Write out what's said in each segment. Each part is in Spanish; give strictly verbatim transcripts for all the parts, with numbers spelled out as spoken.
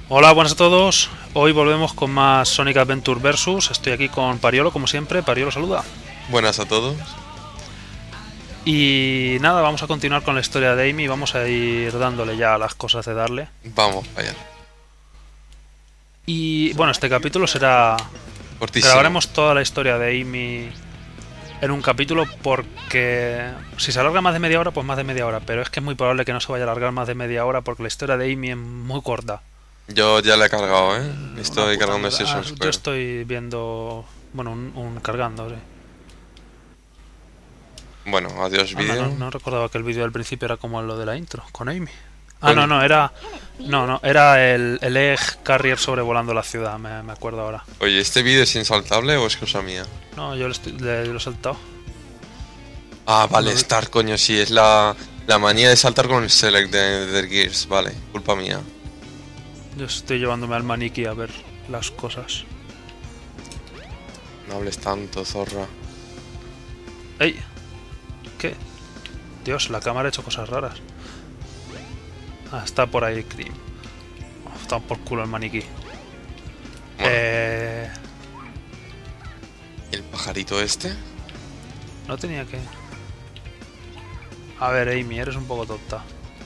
Hola, buenas a todos. Hoy volvemos con más Sonic Adventure Versus. Estoy aquí con Pariolo, como siempre. Pariolo, saluda. Buenas a todos. Y nada, vamos a continuar con la historia de Amy. Vamos a ir dándole ya a las cosas de darle. Vamos para allá. Y bueno, este capítulo será... Cortísimo. Grabaremos toda la historia de Amy en un capítulo porque si se alarga más de media hora, pues más de media hora. Pero es que es muy probable que no se vaya a alargar más de media hora porque la historia de Amy es muy corta. Yo ya la he cargado, ¿eh? Estoy cargando ese Session Yo Square. estoy viendo... Bueno, un, un cargando, sí. Bueno, adiós Ah, vídeo. no, no recordaba que el vídeo del principio era como lo de la intro, con Amy. Ah, no, no, era... No, no, era el, el Egg Carrier sobrevolando la ciudad, me, me acuerdo ahora. Oye, ¿este vídeo es insaltable o es cosa mía? No, yo lo, estoy, le- lo he saltado. Ah, vale, No. Star, coño, sí, es la, la manía de saltar con el Select de, de Gears, vale, culpa mía. Yo estoy llevándome al maniquí a ver las cosas. No hables tanto, zorra. ¡Ey! ¿Qué? Dios, la cámara ha hecho cosas raras. Ah, está por ahí Cream. Oh, está por culo el maniquí. Bueno, Eh... ¿y el pajarito este? No tenía que... A ver, Amy, eres un poco tonta.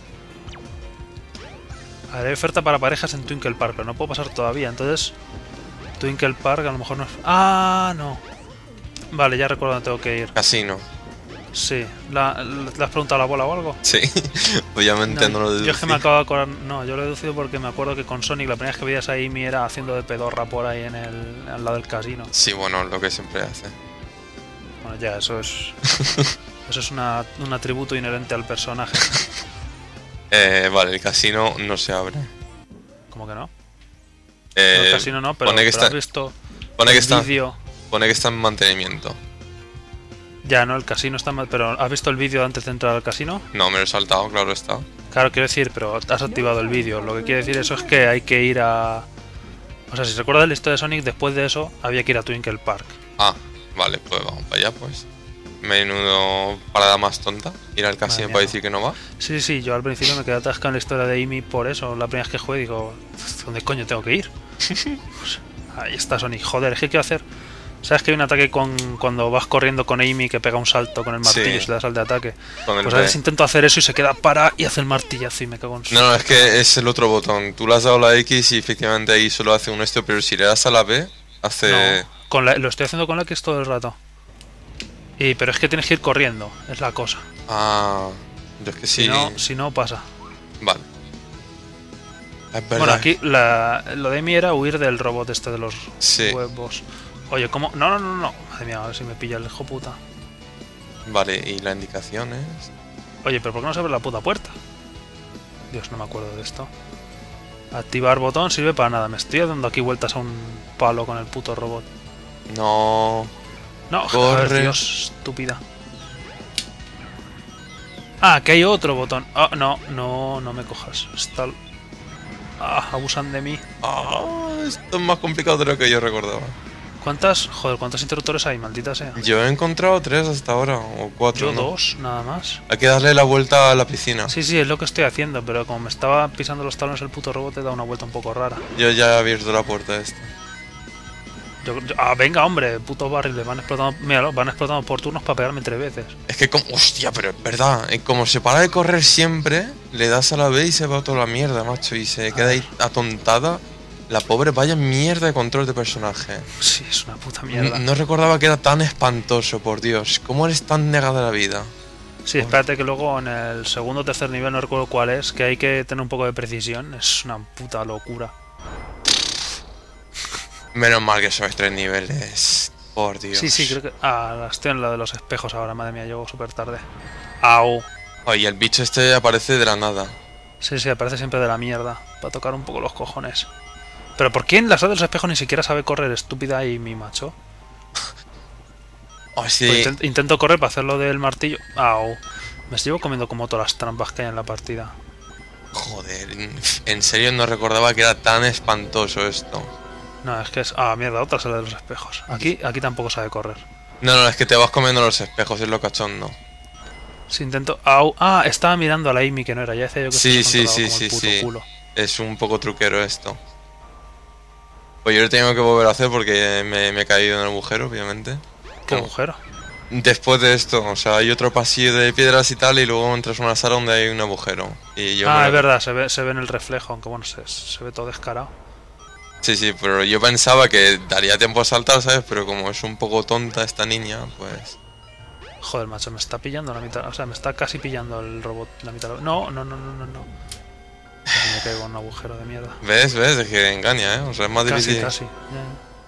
A ver, hay oferta para parejas en Twinkle Park, pero no puedo pasar todavía, entonces... Twinkle Park a lo mejor no es... ¡Ah, no! Vale, ya recuerdo dónde tengo que ir. Casino. Sí. ¿La, la- ¿Le has preguntado a la bola o algo? Sí, obviamente no, lo yo es deducí. que me acabo de acordar... No, yo lo he deducido porque me acuerdo que con Sonic la primera vez que veías a Amy era haciendo de pedorra por ahí en el... al lado del casino. Sí, bueno, lo que siempre hace. Bueno, ya, eso es... Eso es una, un atributo inherente al personaje. Eh, vale, el casino no se abre. ¿Cómo que no? Eh, No, el casino no, pero, pone que pero está, has visto pone que el está, vídeo... pone que está en mantenimiento. Ya, no, el casino está mal, pero ¿has visto el vídeo antes de entrar al casino? No, me lo he saltado, claro está. Claro, quiero decir, pero has activado el vídeo. Lo que quiere decir eso es que hay que ir a... O sea, si recuerdas la historia de Sonic, después de eso había que ir a Twinkle Park. Ah, vale, pues vamos para allá, pues. Menudo parada más tonta. Ir al casino Madre para mía. decir que no va. Sí, sí, sí, yo al principio me quedé atascado en la historia de Amy por eso. La primera vez que jugué digo, ¿dónde coño tengo que ir? Pues, ahí está Sonic. Joder, es que quiero hacer... ¿Sabes que hay un ataque con cuando vas corriendo con Amy que pega un salto con el martillo Sí. y se le da sal de ataque? Con el Pues a B. veces intento hacer eso y se queda para y hace el martillazo y me cago en su... No, no, es que es el otro botón. Tú le has dado la X y efectivamente ahí solo hace un esto, pero si le das a la B, hace... No, con la- lo estoy haciendo con la X todo el rato. Y, pero es que tienes que ir corriendo, es la cosa. Ah, yo es que sí. Si no, si no pasa. Vale. Es verdad. Bueno, aquí la, lo de Amy era huir del robot este de los Sí. huevos. Oye, ¿cómo? No, no, no, no. Madre mía, a ver si me pilla el hijo puta. Vale, y la indicación es... Oye, pero ¿por qué no se abre la puta puerta? Dios, no me acuerdo de esto. Activar botón sirve para nada. Me estoy dando aquí vueltas a un palo con el puto robot. No... No, Corre. joder, Dios, estúpida. Ah, que hay otro botón. Ah, no, no, no me cojas. Está... Ah, abusan de mí. Ah, esto es más complicado de lo que yo recordaba. ¿Cuántas? Joder, ¿cuántos interruptores hay? Maldita sea. Yo he encontrado tres hasta ahora, o cuatro, Yo ¿no? dos, nada más. Hay que darle la vuelta a la piscina. Sí, sí, es lo que estoy haciendo, pero como me estaba pisando los talones el puto robot, he dado una vuelta un poco rara. Yo ya he abierto la puerta esta. Yo- yo- ah, venga, hombre, putos barriles, van explotando, míralo, van explotando por turnos para pegarme tres veces. Es que como... Hostia, pero es verdad. eh, Como se para de correr siempre, le das a la B y se va toda la mierda, macho. Y se queda ahí atontada. La pobre, vaya mierda de control de personaje. Sí, es una puta N- mierda. No recordaba que era tan espantoso, por Dios. ¿Cómo eres tan negada a la vida? Sí, espérate que luego en el segundo o tercer nivel, no recuerdo cuál es, que hay que tener un poco de precisión. Es una puta locura. Menos mal que sois tres niveles. Por Dios. Sí, sí, creo que... Ah, estoy en la de los espejos ahora, madre mía, llego súper tarde. Au. Oye, el bicho este aparece de la nada. Sí, sí, aparece siempre de la mierda, para tocar un poco los cojones. Pero ¿por qué en la sala de los espejos ni siquiera sabe correr, estúpida y mi macho? Oh, sí. Pues intent- intento correr para hacerlo del martillo. Au. Me estoy comiendo como todas las trampas que hay en la partida. Joder, en- en serio no recordaba que era tan espantoso esto. No, es que es... Ah, mierda, otra sala de los espejos. Aquí, aquí tampoco sabe correr. No, no, es que te vas comiendo los espejos, es lo cachondo. Si intento... Au. Ah, estaba mirando a la Amy que no era. Ya decía yo que Sí, se sí, controlaba sí, como el sí, puto sí. culo. Es un poco truquero esto. Pues yo lo tengo que volver a hacer porque me, me he caído en el agujero, obviamente. ¿Qué Como- agujero? Después de esto, o sea, hay otro pasillo de piedras y tal, y luego entras a una sala donde hay un agujero. Y yo Ah, me- es verdad, se ve, se ve en el reflejo, aunque bueno, se, se ve todo descarado. Sí, sí, pero yo pensaba que daría tiempo a saltar, ¿sabes? Pero como es un poco tonta esta niña, pues... Joder, macho, me está pillando la mitad. O sea, me está casi pillando el robot la mitad. No, no, no, no, no, no. Casi me caigo en un agujero de mierda. ¿Ves? ¿Ves? Es que engaña, ¿eh? O sea, es más Casi, difícil. casi. Ya.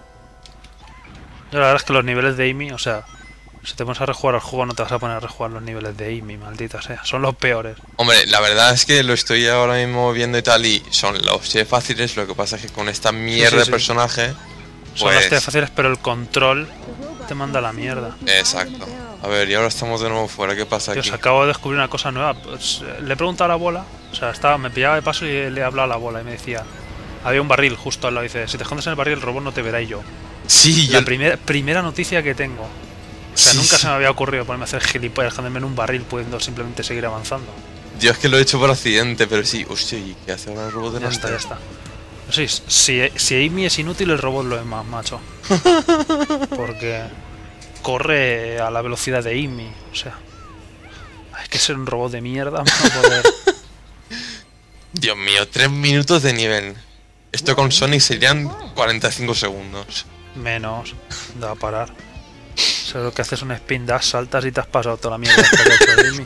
Yo la verdad es que los niveles de Amy, o sea, si te pones a rejugar al juego no te vas a poner a rejugar los niveles de Amy, maldita sea. Son los peores. Hombre, la verdad es que lo estoy ahora mismo viendo y tal, y son los sí fáciles, lo que pasa es que con esta mierda sí, de sí. personaje... Son Pues... las test fáciles, pero el control te manda a la mierda. Exacto. A ver, y ahora estamos de nuevo fuera, ¿qué pasa Dios, aquí? acabo de descubrir una cosa nueva. Pues, eh, le he preguntado a la bola, o sea, estaba, me pillaba de paso y le he hablado a la bola y me decía, había un barril justo al lado. Dice, si te escondes en el barril, el robot no te verá. Y yo, Sí, la yo... primera, primera noticia que tengo. O sea, Sí, nunca sí. se me había ocurrido ponerme a hacer gilipollas, esconderme en un barril pudiendo simplemente seguir avanzando. Dios, que lo he hecho por accidente, pero sí. Hostia, ¿y qué hace ahora el robot Ya delante? está, ya está. Sí, si, si Amy es inútil, el robot lo es más, macho. Porque corre a la velocidad de Amy. O sea, hay que ser un robot de mierda para poder... Dios mío, tres minutos de nivel. Esto con Sonic serían cuarenta y cinco segundos. Menos, da a parar. Solo que haces un spin dash, saltas y te has pasado toda la mierda esta que ha hecho Amy.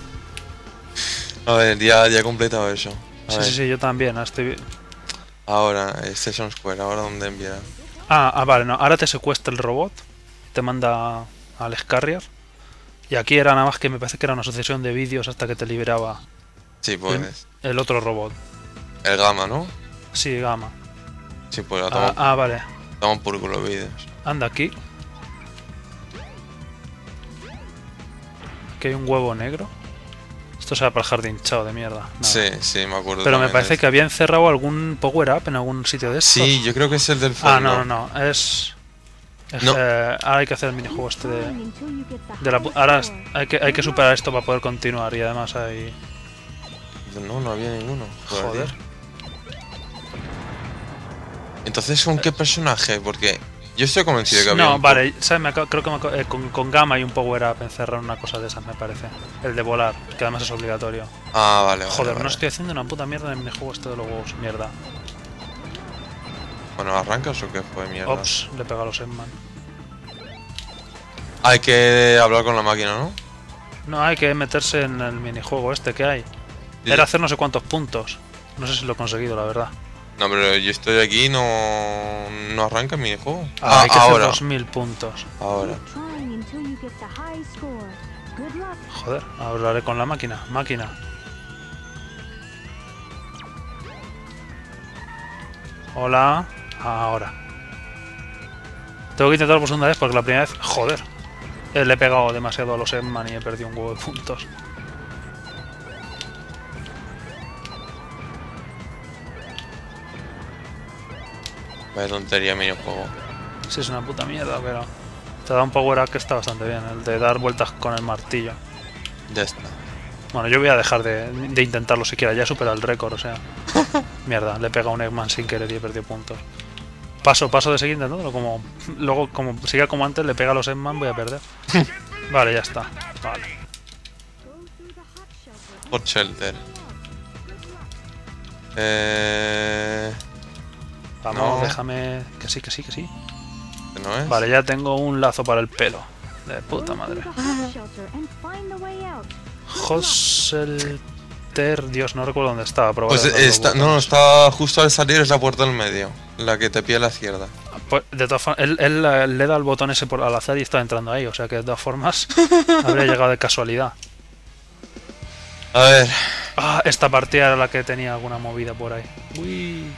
A ver, ya, ya he completado eso. A Sí, ver, sí, sí, yo también. Estoy... ahora, eh, Station Square, ahora dónde enviará. Ah, ah, vale, no. Ahora te secuestra el robot, te manda al Scarrier. Y aquí era nada más que me parece que era una sucesión de vídeos hasta que te liberaba Sí, pues. el otro robot. El Gamma, ¿no? Sí, Gamma. Sí, pues la Ah, toman, ah, vale. toman por culo los vídeos. Anda aquí. Aquí hay un huevo negro. Esto será para el jardín, chao de mierda. Nada. Sí, sí, me acuerdo. Pero me también parece de que había encerrado algún power up en algún sitio de eso. estos. Sí, yo creo que es el del fondo. Ah, no, no, no. Es. es, No. eh, ahora hay que hacer el minijuego este de. de la, pu- ahora es- hay que, hay que superar esto para poder continuar. Y además hay. No, no había ninguno. Joder. tío. Entonces, ¿con qué personaje? Porque yo estoy convencido de que había No, un vale, ¿sabes? Me acabo- creo que me acabo- eh, con, con Gamma hay un power up encerrado en una cosa de esas, me parece. El de volar, que además es obligatorio. Ah, vale, vale. Joder, vale. no estoy haciendo una puta mierda en el minijuego este de los huevos, mierda. Bueno, ¿arrancas o qué fue mierda? Ops, le pega a los Emman. Hay que hablar con la máquina, ¿no? No, hay que meterse en el minijuego este que hay. Sí. Era hacer no sé cuántos puntos. No sé si lo he conseguido, la verdad. No, pero yo estoy aquí, no, no arranca mi juego. Ah, hay que ahora. hacer dos mil puntos. Ahora. Joder, hablaré con la máquina. Máquina. Hola. Ahora. Tengo que intentarlo por segunda vez porque la primera vez... Joder. Eh, Le he pegado demasiado a los Emman y he perdido un huevo de puntos. Vaya tontería minijuego. Sí, es una puta mierda, pero... Te da un power up que está bastante bien. El de dar vueltas con el martillo. Ya está. Bueno, yo voy a dejar de, de intentarlo siquiera. Ya he superado el récord, o sea... Mierda, le he pegado a un Eggman sin querer y he perdido puntos. Paso, paso de seguir intentándolo. Como, luego, como siga como antes, le pega a los Eggman, voy a perder. Vale, ya está. Vale. Hot Shelter. Eh... Vamos, No. déjame... Que sí, que sí, que sí. ¿que no es? Vale, ya tengo un lazo para el pelo. De puta madre. Hosselter... Dios, no recuerdo dónde estaba. pero Pues vale, darle está, los no, botones. está justo al salir, es la puerta del medio. La que te pilla a la izquierda. Pues, de todas formas, él, él, eh, le da el botón ese por al azar y está entrando ahí. O sea que de todas formas habría llegado de casualidad. A ver. Ah, esta partida era la que tenía alguna movida por ahí. Uy.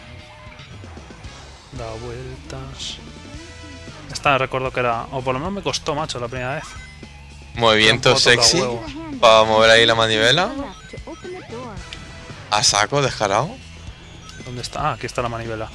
Da vueltas. Esta recuerdo que era... O por lo menos me costó, macho, la primera vez. Movimiento Era un poco sexy. tocahuevos. Para mover ahí la manivela. A saco, descarado. ¿Dónde está? Ah, aquí está la manivela.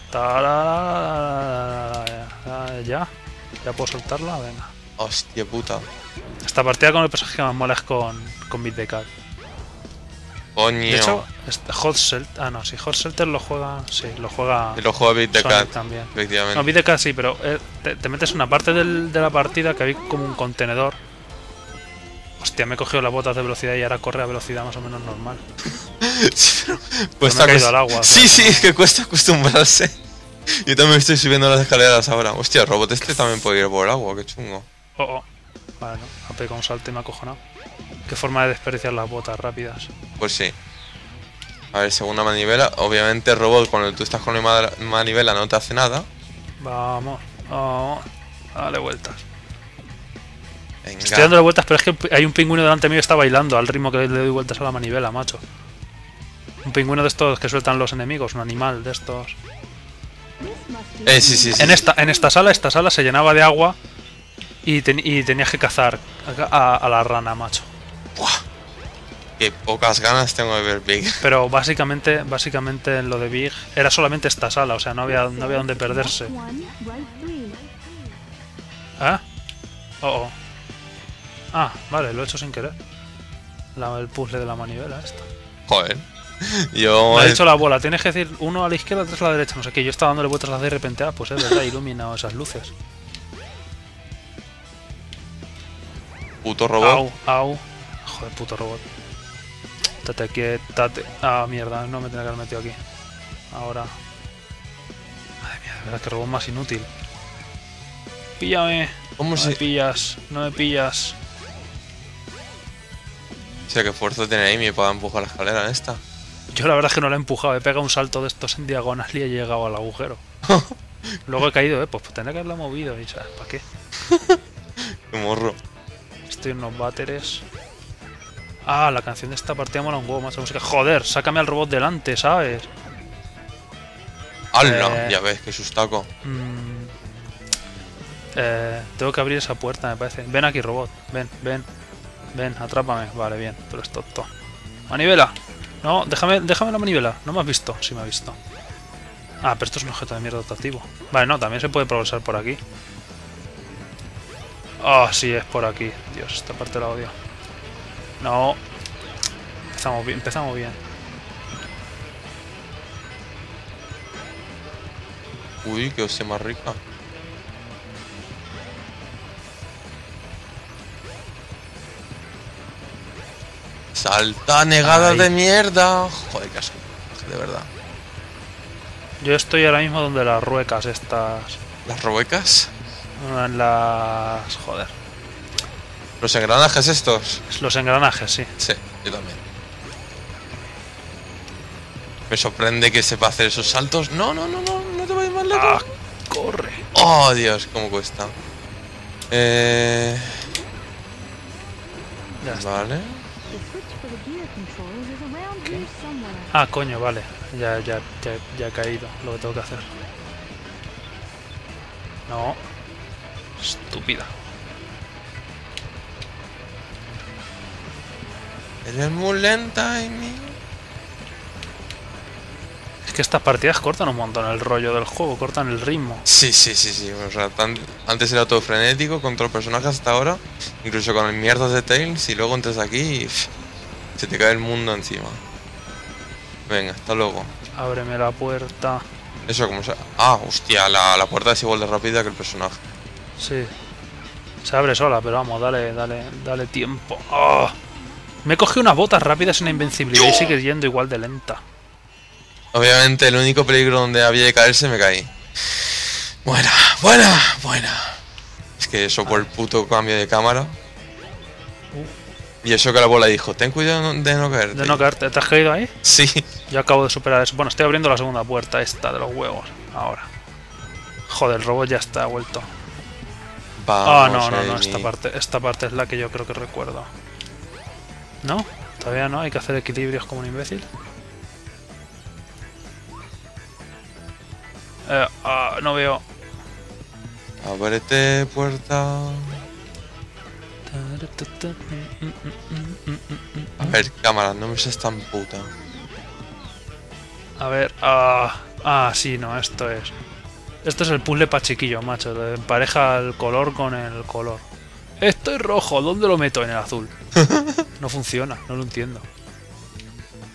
Tararararara. Ya. Ya puedo soltarla, venga. Hostia puta. Esta partida con el personaje que más mola es con, con Beat the Cat. Coño. De hecho, este Hot Shelter... Ah, no, sí, Hot Shelter lo juega... Sí, lo juega... Y lo juega Beat the Sonic Cat. también. Efectivamente. No, Beat the Cat sí, pero eh, te, te metes en una parte del, de la partida que hay como un contenedor. Hostia, me he cogido las botas de velocidad y ahora corre a velocidad más o menos normal. Sí, pero Pero cuesta me he caído acost- al agua. o sea, Sí, sí, que es que cuesta acostumbrarse. Yo también estoy subiendo las escaleras ahora. Hostia, el robot este también puede ir por el agua, qué chungo. no. Oh, oh. Vale, no. Ha pegado un salto y me ha acojonado. Qué forma de desperdiciar las botas rápidas. Pues sí. A ver, segunda manivela. Obviamente el robot cuando tú estás con la ma- manivela no te hace nada. Vamos, vamos. Dale vueltas. Venga. Estoy dándole vueltas, pero es que hay un pingüino delante mío que está bailando al ritmo que le doy vueltas a la manivela, macho. Un pingüino de estos que sueltan los enemigos, un animal de estos. Eh, sí, sí, sí. En esta, en esta sala, esta sala se llenaba de agua y, ten- y tenías que cazar a, a- a la rana, macho. Buah. Qué pocas ganas tengo de ver Big. Pero básicamente, básicamente en lo de Big era solamente esta sala, o sea, no había, no había donde perderse. ¿Ah? Oh, oh. Ah, vale, lo he hecho sin querer. La- el puzzle de la manivela esta. Joder. Yo. Me ha eh, dicho la bola, tienes que decir uno a la izquierda, tres a la derecha, no sé qué. Yo estaba dándole vueltas a la de repente, ah, pues es verdad, he iluminado esas luces. Puto robot. Au, au. Joder, puto robot. Tate quietate. Ah, mierda, no me tenía que haber metido aquí. Ahora. Madre mía, de verdad que robot más inútil. Píllame. ¿Cómo No se.? me pillas, no me pillas. O sea, qué fuerza tiene Amy para empujar la escalera esta. Yo la verdad es que no la he empujado, he pegado un salto de estos en diagonal y he llegado al agujero. Luego he caído, eh, pues tendría que haberla movido y ¿sabes para qué? Qué morro. Estoy en unos váteres. Ah, la canción de esta partida mola un huevo más la música. Joder, sácame al robot delante, ¿sabes? ¡Hala! Eh. Ya ves, qué sustaco. Mm. Eh, tengo que abrir esa puerta, me parece. Ven aquí, robot. Ven, ven. Ven, atrápame. Vale, bien. Tú eres tonto. ¡Manivela! No, déjame, déjame la manivela. No me has visto. Sí me ha visto. Ah, pero esto es un objeto de mierda rotativo. Vale, no, también se puede progresar por aquí. Ah, sí, es por aquí. Dios, esta parte la odio. No. Empezamos bien, empezamos bien. Uy, qué hostia más rica. Salta negada Ay. de mierda. Joder, qué asco. De verdad. Yo estoy ahora mismo donde las ruecas estas... ¿Las robecas? En las... Joder. ¿Los engranajes estos? Los engranajes, sí. Sí, yo también. Me sorprende que sepa hacer esos saltos. No, no, no, no, no te vayas más lejos. Ah, corre. Oh, Dios, cómo cuesta. Eh... Ya está. Vale. Ah, coño, vale. Ya, ya, ya, ya he caído lo que tengo que hacer. No. Estúpida. Eres muy lenta, Amy. Es que estas partidas cortan un montón el rollo del juego, cortan el ritmo. Sí, sí, sí, sí. O sea, tan- antes era todo frenético contra el personaje hasta ahora. Incluso con el mierdas de Tails. Y luego entras aquí y pff, se te cae el mundo encima. Venga, hasta luego. Ábreme la puerta. Eso, como se. Ah, hostia, la, la puerta es igual de rápida que el personaje. Sí. Se abre sola, pero vamos, dale, dale, dale tiempo. ¡Oh! Me he cogido unas botas rápidas y una invencibilidad y sigue yendo igual de lenta. Obviamente, el único peligro donde había de caerse me caí. Buena, buena, buena. Es que eso por el puto cambio de cámara. Y eso que la bola dijo: ten cuidado de no caerte. De no caerte, ¿te has caído ahí? Sí. Yo acabo de superar eso. Bueno, estoy abriendo la segunda puerta, esta de los huevos. Ahora. Joder, el robot ya está vuelto. Ah, Vamos, no, no, no, Amy. esta parte, esta parte es la que yo creo que recuerdo. ¿No? Todavía no, hay que hacer equilibrios como un imbécil. Eh, ah, no veo. Ábrete puerta. A ver, cámara, no me seas tan puta. A ver, ah, ah, sí, no, esto es. Esto es el puzzle pa' chiquillo, macho. De empareja el color con el color. Esto es rojo, ¿dónde lo meto? En el azul. No funciona, no lo entiendo.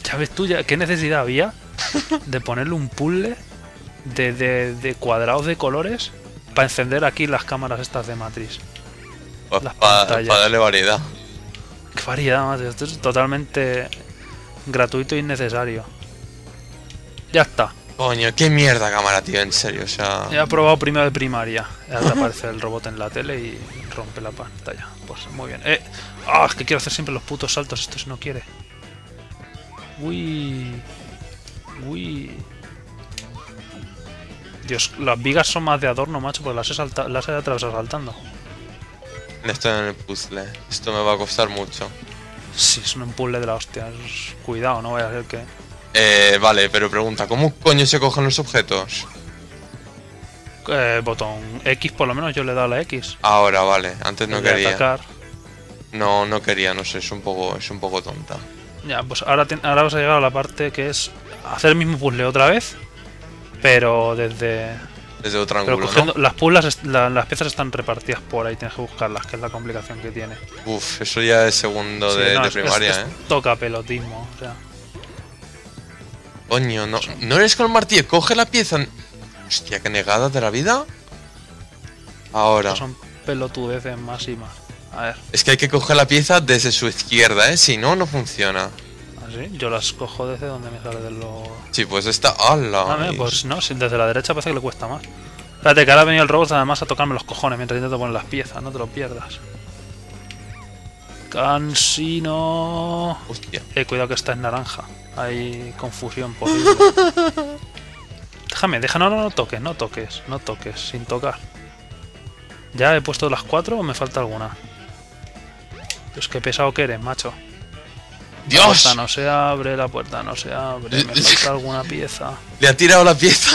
Ya ves tú, ya, ¿qué necesidad había de ponerle un puzzle de, de, de cuadrados de colores para encender aquí las cámaras estas de Matrix? Pues Las para pantallas. darle variedad. Qué variedad, macho. Esto es totalmente gratuito e innecesario. Ya está. Coño, qué mierda cámara, tío, en serio, o sea... Ya he probado primero de primaria. Ahora te aparece el robot en la tele y rompe la pantalla. Pues muy bien. Eh, ah, es que quiero hacer siempre los putos saltos. Esto si no quiere. Uy. Uy. Dios, las vigas son más de adorno, macho, porque las he, salta las he atravesado saltando. Estoy en el puzzle. Esto me va a costar mucho. Sí, es un puzzle de la hostia. Es- Cuidado, no vaya a ser que... Eh, vale, pero pregunta, ¿cómo coño se cogen los objetos? Eh, botón X, por lo menos yo le he dado la X. Ahora, vale, antes no El de quería. atacar. No, no quería, no sé, es un poco, es un poco tonta. Ya, pues ahora, te- ahora vas a llegar a la parte que es hacer el mismo puzzle otra vez, pero desde... Desde otro Pero ángulo, cogiendo... ¿no? Las puzzles, est- la- las piezas están repartidas por ahí, tienes que buscarlas, que es la complicación que tiene. Uf, eso ya es segundo Sí, de, no, de es- primaria, es- ¿eh? es toca pelotismo, o sea... Coño, no, no eres con el martillo, coge la pieza. Hostia, qué negada de la vida. Ahora. Estos son pelotudeces más y más. A ver, Es que hay que coger la pieza desde su izquierda, ¿eh? Si no, no funciona. así, yo las cojo desde donde me sale de los... Sí, pues esta... ¡Hala! Ah, mira, pues no, si desde la derecha parece que le cuesta más. Espérate, que ahora ha venido el robot además a tocarme los cojones mientras intento poner las piezas, no te lo pierdas. Cansino. Hostia. Eh, cuidado que está en naranja. Hay confusión posible. Déjame, deja, no, no, no toques, no toques, no toques, sin tocar. ¿Ya he puesto las cuatro o me falta alguna? Pues qué pesado que eres, macho. La ¡Dios! puerta no se abre, la puerta no se abre, me falta alguna pieza. Le ha tirado la pieza.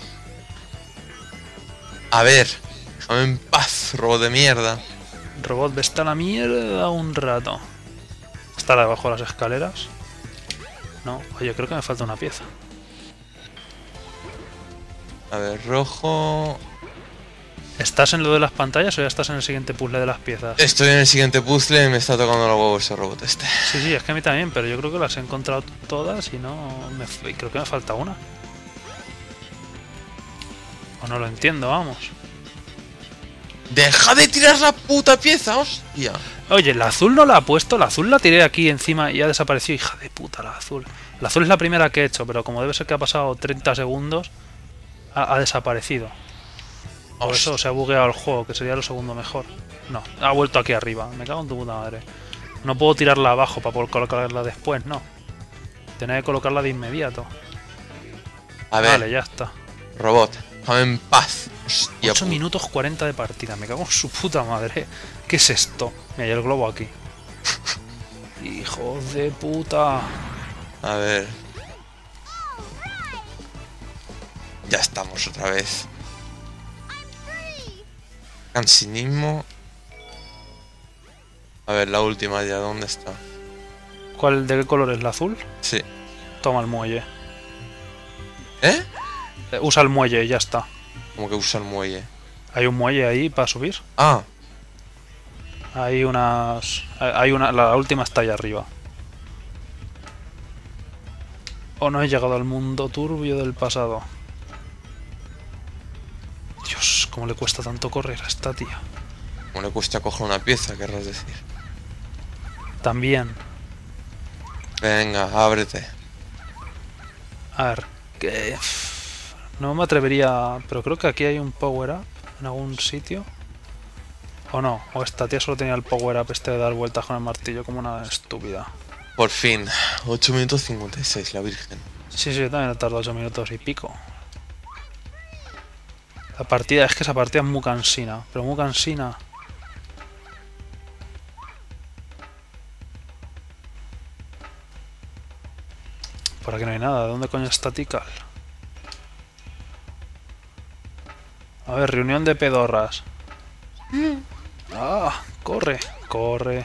A ver. Déjame en paz, robot de mierda. Robot, ve está la mierda un rato. ¿Está debajo de las escaleras? No, oye, creo que me falta una pieza. A ver, rojo... ¿Estás en lo de las pantallas o ya estás en el siguiente puzzle de las piezas? Estoy en el siguiente puzzle y me está tocando los huevos ese robot este. Sí, sí, es que a mí también, pero yo creo que las he encontrado todas y no... Me, f- creo que me falta una. O no lo entiendo, vamos. ¡Deja de tirar la puta pieza, hostia! Oye, la azul no la ha puesto, la azul la tiré aquí encima y ha desaparecido. Hija de puta, la azul. La azul es la primera que he hecho, pero como debe ser que ha pasado treinta segundos, ha, ha desaparecido. Por Hostia. eso se ha bugueado el juego, que sería lo segundo mejor. No, ha vuelto aquí arriba. Me cago en tu puta madre. No puedo tirarla abajo para poder colocarla después, no. Tenía que colocarla de inmediato. A ver, Vale, ya está. robot, déjame en paz. Hostia, ocho pu- minutos cuarenta de partida. Me cago en su puta madre. ¿Qué es esto? Mira, hay el globo aquí. Hijos de puta. A ver. Ya estamos otra vez. Cansinismo. A ver, la última ya, ¿dónde está? ¿Cuál, de qué color es la azul? Sí. Toma el muelle. ¿Eh? Eh, Usa el muelle y ya está. Como que usa el muelle. Hay un muelle ahí para subir. Ah, Hay unas... Hay una... La última está ahí arriba. O no he llegado al mundo turbio del pasado. Dios, cómo le cuesta tanto correr a esta tía. como le cuesta coger una pieza, querrás decir. También. Venga, ábrete. A ver, que... No me atrevería... Pero creo que aquí hay un power up en algún sitio. O no, o esta tía solo tenía el power up este de dar vueltas con el martillo como una estúpida. Por fin. ocho minutos cincuenta y seis, la virgen. Sí, sí, también he tardado ocho minutos y pico. La partida, es que esa partida es muy cansina, pero muy cansina. Por aquí no hay nada, ¿de dónde coño está Tikal? A ver, reunión de pedorras. Ah, corre, corre.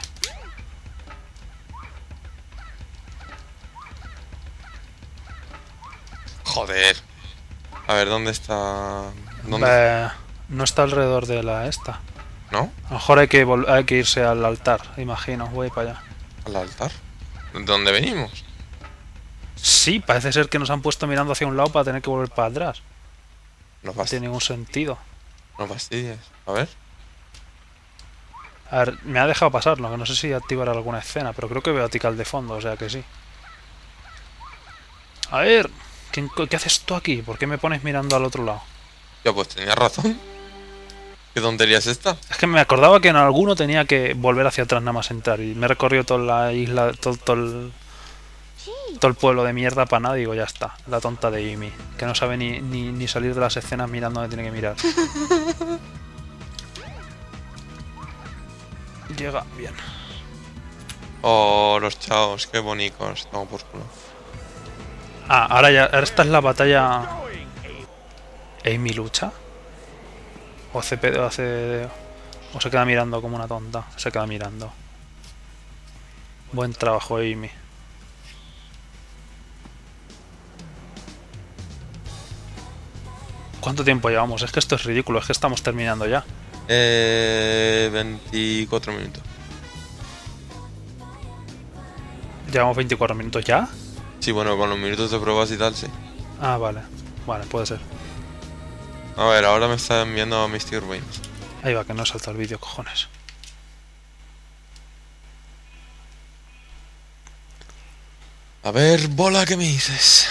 Joder. A ver, ¿dónde está...? ¿Dónde? Eh, no está alrededor de la esta. ¿No? A lo mejor hay que, vol- hay que irse al altar, imagino. Voy para allá. ¿Al altar? ¿De dónde venimos? Sí, parece ser que nos han puesto mirando hacia un lado para tener que volver para atrás. No No fastidies. tiene ningún sentido. No fastidies. A ver. A ver, me ha dejado pasarlo, que no sé si activar alguna escena, pero creo que veo a Tikal de fondo, o sea que sí. A ver, ¿qué, qué haces tú aquí? ¿Por qué me pones mirando al otro lado? Ya, pues tenías razón. ¿Qué tontería es esta? Es que me acordaba que en alguno tenía que volver hacia atrás nada más entrar y me he recorrido toda la isla, todo, todo el, todo el pueblo de mierda para nada y digo, ya está, la tonta de Amy, que no sabe ni, ni, ni salir de las escenas mirando donde tiene que mirar. Llega, bien. Oh, los chaos, qué bonitos. Toma por culo. Ah, ahora ya, ahora esta es la batalla... ¿Amy lucha? ¿O hace, pe- o hace... o se queda mirando como una tonta? Se queda mirando. Buen trabajo, Amy. ¿Cuánto tiempo llevamos? Es que esto es ridículo, es que estamos terminando ya. Eh, veinticuatro minutos. ¿Llevamos veinticuatro minutos ya? Sí, bueno, con los minutos de pruebas y tal, sí. Ah, vale. Vale, puede ser. A ver, ahora me está enviando a Misty Ruins. Ahí va, que no salta el vídeo, cojones. A ver, bola, ¿qué me dices?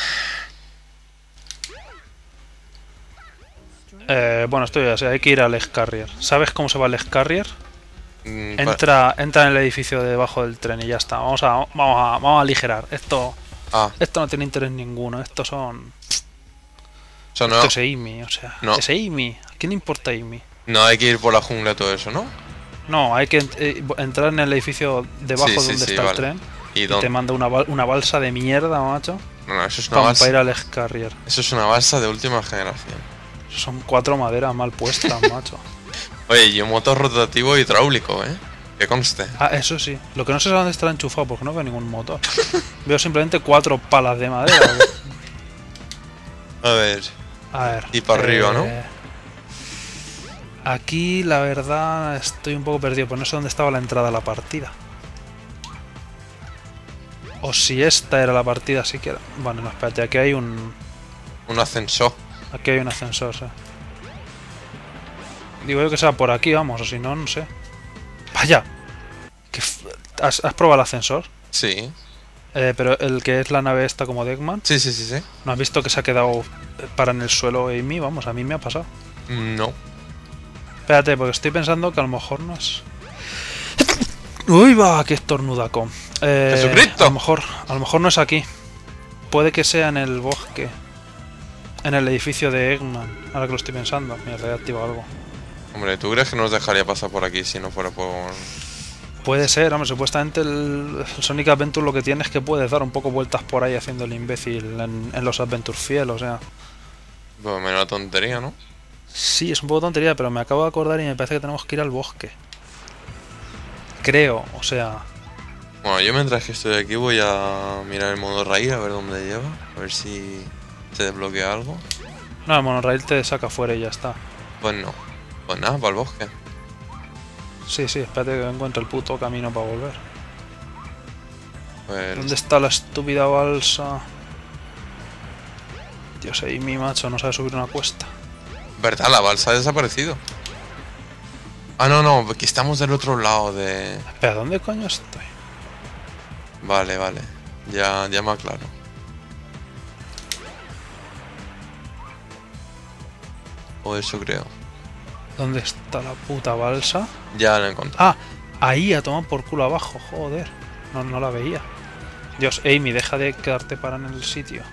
Eh, bueno, estoy ya sé, hay que ir al Scarrier. ¿Sabes cómo se va el Scarrier? Mm, pa- Entra, entra en el edificio de debajo del tren y ya está. Vamos a, vamos a, vamos a aligerar. Esto, Ah, esto no tiene interés ninguno. Estos son... o sea, no, Esto es Amy, o sea, No. es Amy. ¿A quién le importa Amy? no hay que ir por la jungla todo eso, ¿no? No, hay que ent- eh, entrar en el edificio debajo Sí, de sí, donde sí, está vale. el tren ¿Y y te dónde? manda una, bal- una balsa de mierda, macho, No, no, eso es una para balsa. ir al Scarrier. Eso es una balsa de última generación. Son cuatro maderas mal puestas, macho. Oye, y un motor rotativo hidráulico, ¿eh? Que conste. Ah, eso sí. Lo que no sé es dónde estará enchufado porque no veo ningún motor. Veo simplemente cuatro palas de madera. A ver. A ver. Y para arriba, ¿no? Aquí, la verdad, estoy un poco perdido, pues no sé dónde estaba la entrada a la partida. O si esta era la partida siquiera. Bueno, no, espérate, aquí hay un... Un ascensor. Aquí hay un ascensor, sí. Digo yo que sea por aquí, vamos, o si no, no sé. ¡Vaya! ¿Qué f- ¿Has, has probado el ascensor? Sí. Eh, pero el que es la nave esta como de Eggman, Sí, sí, sí, sí. ¿no has visto que se ha quedado eh, para en el suelo Amy? Vamos, a mí me ha pasado. No. Espérate, porque estoy pensando que a lo mejor no es... ¡Uy, va! ¡Qué estornudaco! Eh, ¡Jesucristo! A lo mejor, a lo mejor no es aquí. Puede que sea en el bosque. En el edificio de Eggman. Ahora que lo estoy pensando. Mira, he activado algo. Hombre, ¿tú crees que nos dejaría pasar por aquí si no fuera por...? Puede ser, hombre. Supuestamente el, el Sonic Adventure lo que tiene es que puedes dar un poco vueltas por ahí haciendo el imbécil en, en los Adventure Fiel, o sea... Pues menos tontería, ¿no? Sí, es un poco tontería, pero me acabo de acordar y me parece que tenemos que ir al bosque. Creo, o sea... Bueno, yo mientras que estoy aquí voy a mirar el modo raíz a ver dónde lleva. A ver si se desbloquea algo. No, el monorail te saca fuera y ya está. Pues no. Pues nada, para el bosque. Sí, sí, espérate que encuentre el puto camino para volver. Pues... ¿Dónde está la estúpida balsa? Dios, ahí mi macho no sabe subir una cuesta. ¿Verdad? La balsa ha desaparecido. Ah, no, no, aquí estamos del otro lado de... Espera, ¿dónde coño estoy? Vale, vale. Ya, ya me aclaro. O eso creo. ¿Dónde está la puta balsa? Ya la encontré. Ah, ahí a tomar por culo abajo, joder. No, no la veía. Dios, Amy, deja de quedarte para en el sitio.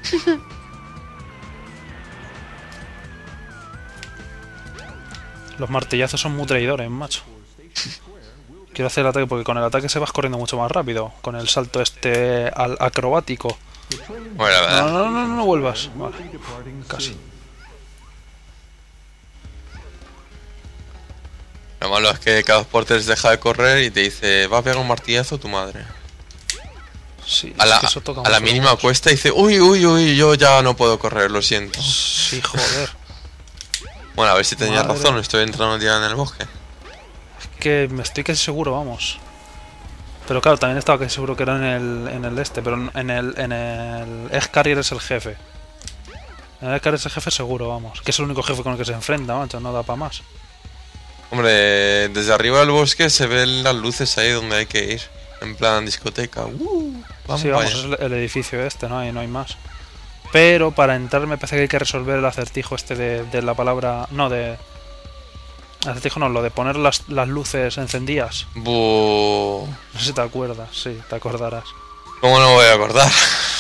Los martillazos son muy traidores, macho. Quiero hacer el ataque porque con el ataque se vas corriendo mucho más rápido. Con el salto este al acrobático. Bueno, la No, verdad. no, no, no, no vuelvas. Vale, casi. Lo malo es que cada Porters deja de correr y te dice, va a pegar un martillazo tu madre. Sí, A es la, que eso toca a la mucho mínima más. cuesta dice, uy, uy, uy, yo ya no puedo correr, lo siento. Sí, joder. Bueno, a ver si tenías Madre. razón, estoy entrando ya en el bosque. Que me estoy casi seguro, vamos. Pero claro, también estaba que seguro que era en el, en el este, pero en el, en el X-Carrier es el jefe. En el X-Carrier es el jefe seguro, vamos. Que es el único jefe con el que se enfrenta, macho, no da para más. Hombre, desde arriba del bosque se ven las luces ahí donde hay que ir. En plan discoteca. Uh, vamos Sí, vamos, allá. es el, el edificio este, ¿no? Y no hay más. Pero para entrar me parece que hay que resolver el acertijo este de, de la palabra... No, de... Acertijo no, lo de poner las, las luces encendidas. Buh. No sé si te acuerdas, sí, te acordarás. ¿Cómo no me voy a acordar?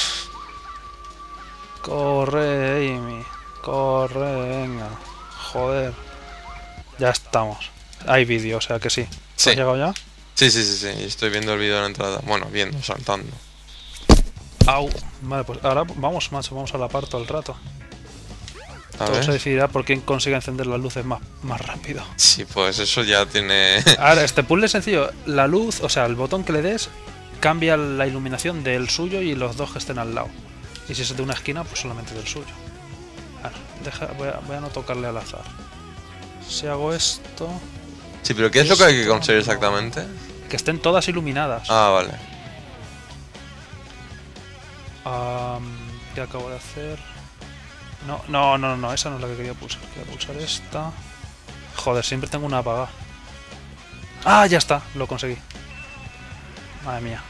Corre, Amy. Corre, venga. Joder. Ya estamos. Hay vídeo, o sea que sí. Sí. ¿Has llegado ya? Sí, sí, sí, sí. Estoy viendo el vídeo de la entrada. Bueno, viendo, saltando. Au. Vale, pues ahora vamos, macho, vamos a la par todo el rato. A Todo se ver. decidirá por quién consigue encender las luces más, más rápido. Sí, pues eso ya tiene... Ahora, este puzzle es sencillo. La luz, o sea, el botón que le des cambia la iluminación del suyo y los dos que estén al lado. Y si es de una esquina, pues solamente del suyo. Ahora, deja, voy, a, voy a no tocarle al azar. Si hago esto... Sí, pero ¿qué es lo que hay que Esto conseguir no. exactamente? Que estén todas iluminadas. Ah, vale. Um, ¿Qué acabo de hacer? No, no, no, no, esa no es la que quería pulsar. Quería pulsar esta. Joder, siempre tengo una apagada. Ah, ya está, lo conseguí. Madre mía.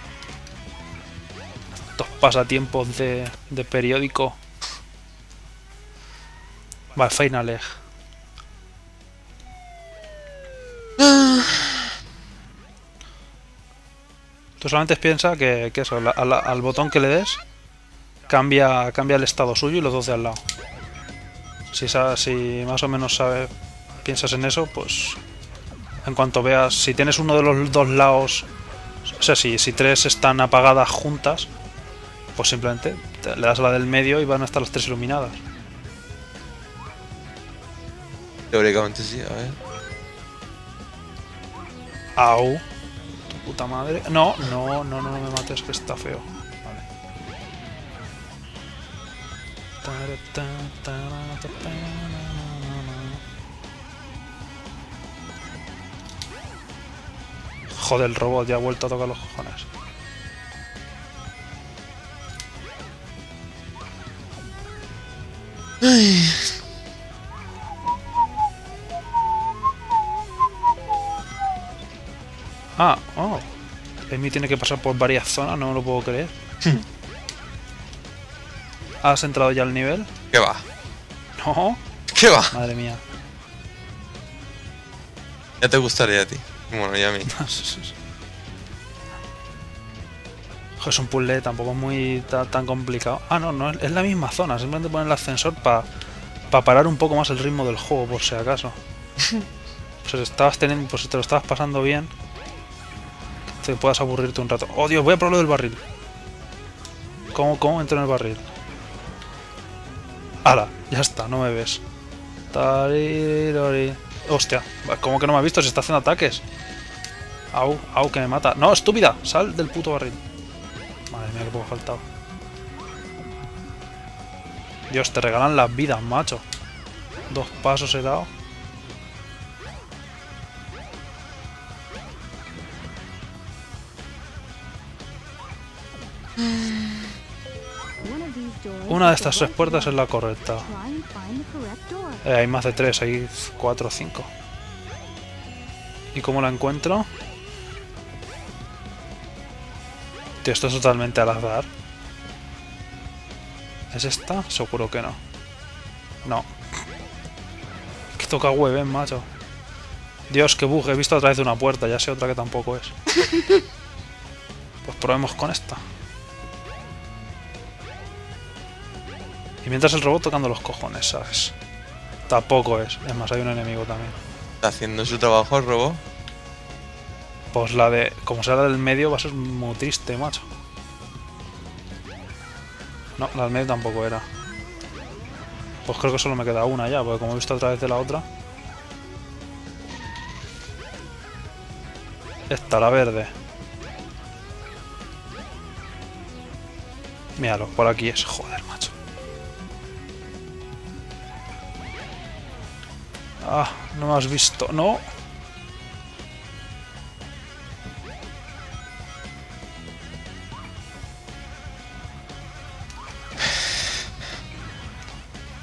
Estos pasatiempos de, de periódico. Vale, Final Egg. Tú solamente piensa que, que eso, la, a la- al botón que le des cambia, cambia el estado suyo y los dos de al lado. Si, sa- si más o menos sabes, piensas en eso, pues en cuanto veas, si tienes uno de los dos lados, o sea, si, si tres están apagadas juntas, pues simplemente te- le das a la del medio y van a estar las tres iluminadas. Teóricamente sí, a ver. Au. Tu puta madre. No, no, no, no, no me mates, que está feo. Vale. Joder, el robot ya ha vuelto a tocar los cojones. Ah, oh. Amy tiene que pasar por varias zonas, no me lo puedo creer. ¿Has entrado ya al nivel? ¿Qué va? No. ¿Qué va? Madre mía. Ya te gustaría a ti. Bueno, y a mí. Joder, es un puzzle tampoco muy ta- tan complicado. Ah, no, no, es es la misma zona. Simplemente poner el ascensor para pa parar un poco más el ritmo del juego, por si acaso. Pues si estabas teniendo, pues si te lo estabas pasando bien, te puedas aburrirte un rato. Oh, Dios, voy a probar lo del barril. ¿Cómo, cómo entro en el barril? ¡Hala! Ya está, no me ves. Tarirori. Hostia, ¿cómo que no me ha visto? Se está haciendo ataques. Au, au, que me mata. No, estúpida, sal del puto barril. Madre mía, que poco ha faltado. Dios, te regalan las vidas, macho. Dos pasos he dado. Una de estas tres puertas es la correcta. Eh, hay más de tres, hay cuatro o cinco. ¿Y cómo la encuentro? Tío, esto es totalmente al azar. ¿Es esta? Seguro que no. No. Que toca web, ¿eh, macho? Dios, qué bug. He visto a través de una puerta. Ya sé otra que tampoco es. Pues probemos con esta. Y mientras el robot tocando los cojones, ¿sabes? Tampoco es. Es más, hay un enemigo también. ¿Está haciendo su trabajo el robot? Pues la de... Como sea la del medio va a ser muy triste, macho. No, la del medio tampoco era. Pues creo que solo me queda una ya, porque como he visto a través de la otra... Esta, la verde. Míralo, por aquí es. Joder, macho. Ah, no me has visto. No.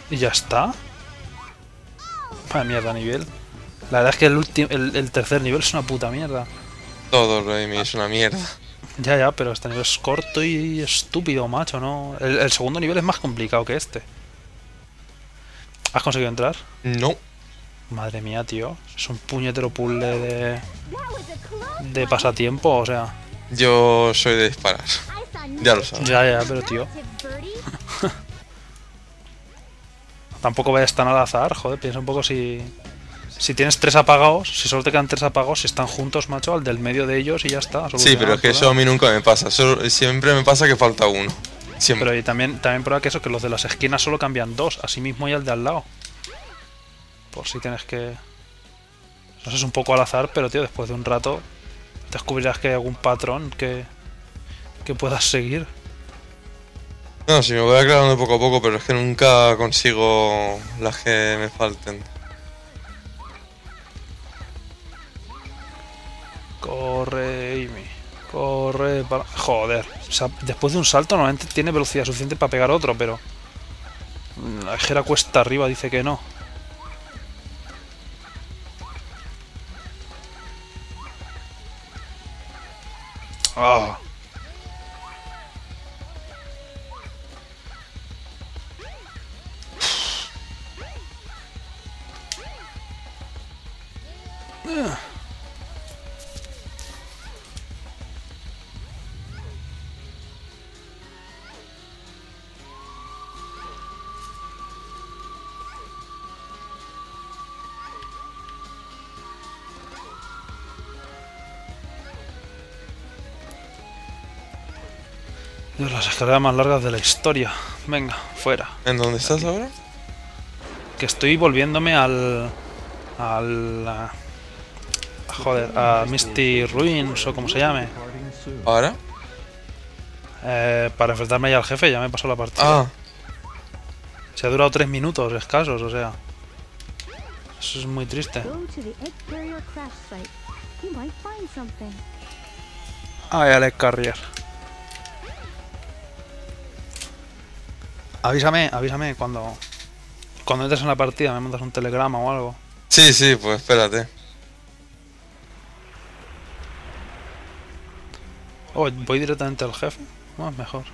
Y ya está. Vaya mierda nivel. La verdad es que el, último, el, el tercer nivel es una puta mierda. Todo lo de mí es una mierda. Ya, ya, pero este nivel es corto y estúpido, macho, ¿no? El, el segundo nivel es más complicado que este. ¿Has conseguido entrar? No. Madre mía, tío. Es un puñetero puzzle de... de pasatiempo, o sea... Yo soy de disparar. Ya lo sabes. Ya, ya, pero tío... Tampoco vayas tan al azar, joder, piensa un poco si... Si tienes tres apagados, si solo te quedan tres apagados, si están juntos, macho, al del medio de ellos y ya está. Sí, pero es que eso a mí nunca me pasa. Solo, siempre me pasa que falta uno. Siempre. Pero y también, también prueba que eso, que los de las esquinas solo cambian dos, así mismo y al de al lado. Por si tienes que... No sé, es un poco al azar, pero tío, después de un rato descubrirás que hay algún patrón que, que puedas seguir. No, sí, me voy aclarando poco a poco, pero es que nunca consigo las que me falten. Corre, Amy. Corre para... Joder. O sea, después de un salto normalmente tiene velocidad suficiente para pegar otro, pero... La ejera cuesta arriba dice que no. Ah. Uh. Dios, las escaleras más largas de la historia. Venga, fuera. ¿En dónde estás ahora? Que estoy volviéndome al... Al... a- joder, a Misty Ruins o como se llame. ¿Ahora? Eh, para enfrentarme ya al jefe, ya me pasó la partida. Ah, Se ha durado tres minutos escasos, o sea. Eso es muy triste. Go to the egg carrier crash site. You might find something. Ay, Alex Carrier. Avísame, avísame cuando... Cuando entres en la partida me mandas un telegrama o algo. sí, sí, pues espérate. Oh, voy directamente al jefe. No, es mejor.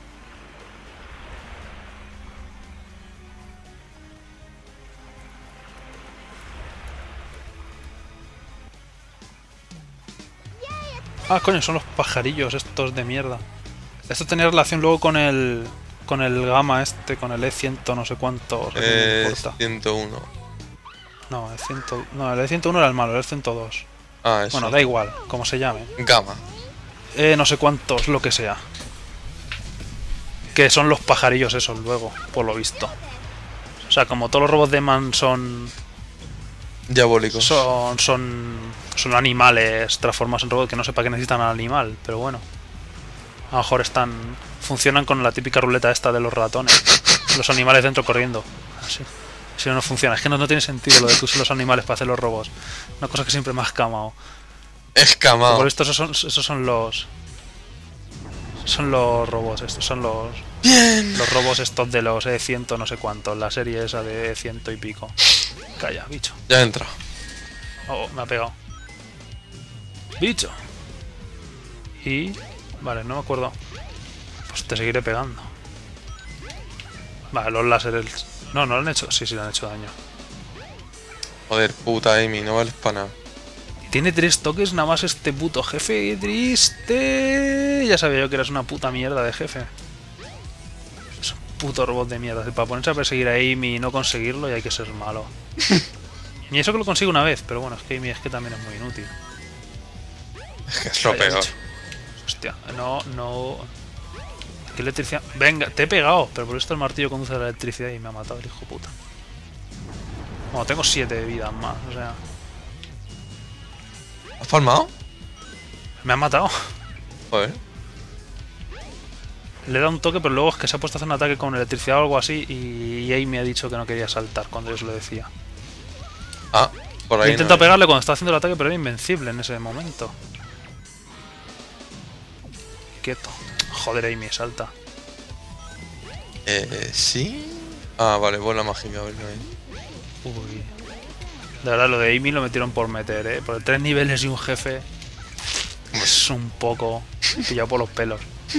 Ah, coño, son los pajarillos estos de mierda. Esto tenía relación luego con el... Con el gamma este, con el E cien no sé cuánto. O sea, que no me Eh, importa. ciento uno. No, el cien... no, el E ciento uno era el malo, el ciento dos. Ah, eso. Bueno, da igual, como se llame. Gama. Eh, no sé cuántos, lo que sea. Que son los pajarillos esos luego, por lo visto. O sea, como todos los robots de Man son... Diabólicos. Son, son, son animales transformados en robots que no sé para qué necesitan al animal, pero bueno. A lo mejor están... Funcionan con la típica ruleta esta de los ratones. Los animales dentro corriendo. Así. Si no, no funciona. Es que no, no tiene sentido lo de que usen los animales para hacer los robots. Una cosa que siempre me ha escamado. Escamado. Por esto esos son, esos son los... Son los robots, estos son los... Bien. Los robots estos de los E cien no sé cuántos. La serie esa de E cien y pico. Calla, bicho. Ya entra. Oh, me ha pegado. Bicho. Y... Vale, no me acuerdo. Pues te seguiré pegando. Vale, los láseres... No, no lo han hecho... Sí, sí, le han hecho daño. Joder, puta Amy, no vales para nada. Tiene tres toques nada más este puto jefe. ¡Qué triste! Ya sabía yo que eras una puta mierda de jefe. Es un puto robot de mierda. Para ponerse a perseguir a Amy y no conseguirlo, y hay que ser malo. Y eso que lo consigo una vez, pero bueno, es que Amy es que también es muy inútil. Es que es lo Calla, peor. bicho. Hostia, no, no... ¿Qué electricidad? Venga, te he pegado, pero por esto el martillo conduce a la electricidad y me ha matado el hijo puta. Bueno, tengo siete vidas más, o sea... ¿Has palmado? Me han matado. Joder. Le he dado un toque, pero luego es que se ha puesto a hacer un ataque con electricidad o algo así y Amy me ha dicho que no quería saltar cuando yo se lo decía. Ah, por He ahí. intentado no pegarle cuando estaba haciendo el ataque, pero era invencible en ese momento. Quieto. Joder, Amy, salta. Eh, sí. Ah, vale, bola mágica, a ver qué hay. Uy. De verdad, lo de Amy lo metieron por meter, ¿eh? Por tres niveles y un jefe. Es un poco pillado por los pelos.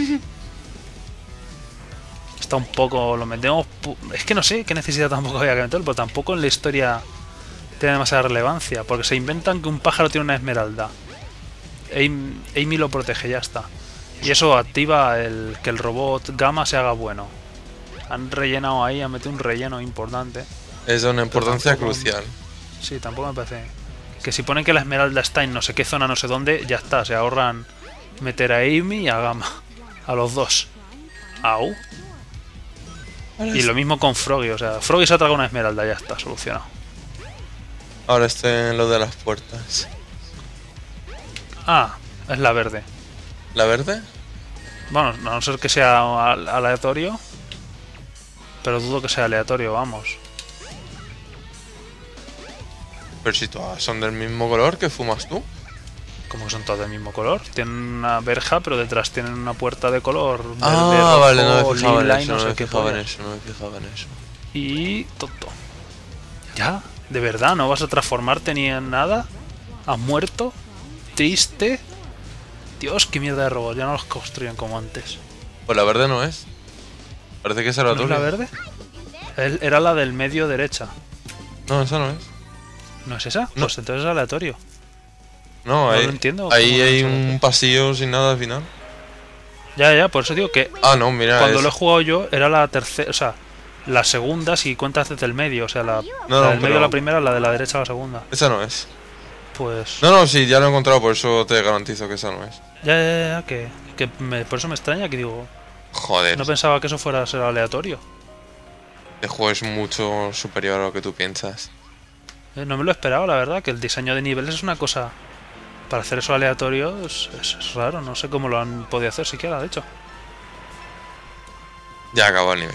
Está un poco... Lo metemos... Es que no sé qué necesidad tampoco había que meterlo, pero tampoco en la historia tiene demasiada relevancia. Porque se inventan que un pájaro tiene una esmeralda. Amy, Amy lo protege, ya está. Y eso activa el que el robot Gamma se haga bueno. Han rellenado ahí, han metido un relleno importante. Es de una importancia tampoco- crucial. Sí, tampoco me parece. Que si ponen que la esmeralda está en no sé qué zona, no sé dónde, ya está. Se ahorran meter a Amy y a Gamma. A los dos. Au. Ahora, Y es- lo mismo con Froggy. O sea, Froggy se ha tragado una esmeralda, ya está, solucionado. ahora estoy en lo de las puertas. Ah, es la verde. ¿La verde? Bueno, a no ser que sea al- aleatorio. Pero dudo que sea aleatorio, vamos. Pero si todas son del mismo color, ¿qué fumas tú? Como que son todas del mismo color. Tienen una verja, pero detrás tienen una puerta de color verde, Ah, rojo, vale, no me fijaba en lila y eso, no no sé me qué fijaba en pollas. eso, no me fijaba en eso. Y tonto. ¿Ya? ¿De verdad? ¿No vas a transformarte ni en nada? ¿Has muerto? ¿Triste? Dios, qué mierda de robots. Ya no los construyen como antes. Pues la verde no es. Parece que es ¿No es aleatorio. la verde? El- Era la del medio derecha. No, esa no es. ¿No es esa? No. Pues entonces es aleatorio. No, No ahí, lo entiendo, ahí ¿cómo lo hay han hecho un antes? pasillo sin nada al final. Ya, ya, por eso digo que Ah, no, mira, cuando es... lo he jugado yo era la tercera, o sea, la segunda si cuentas desde el medio, o sea, la, No, la no, del medio pero- la primera, la de la derecha la segunda. Esa no es. Pues No, no, sí, ya lo he encontrado, por eso te garantizo que esa no es. ya, ya, ya, ya, que, que me- por eso me extraña que digo, Joder, no pensaba que eso fuera a ser aleatorio. el juego es mucho superior a lo que tú piensas. Eh, No me lo esperaba, la verdad, que el diseño de niveles es una cosa. Para hacer eso aleatorio es, es- es raro, no sé cómo lo han podido hacer siquiera, de hecho. Ya acabó el nivel.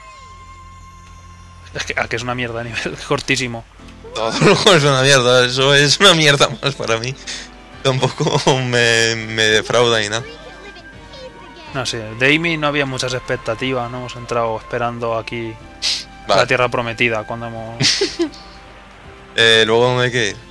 Es que, ah, que es una mierda de nivel, cortísimo. Todo el juego es una mierda, eso es una mierda más para mí. Tampoco me, me defrauda ni nada. No sé, de Amy no había muchas expectativas, no hemos entrado esperando aquí la Vale, tierra prometida cuando hemos. eh, luego dónde hay que ir.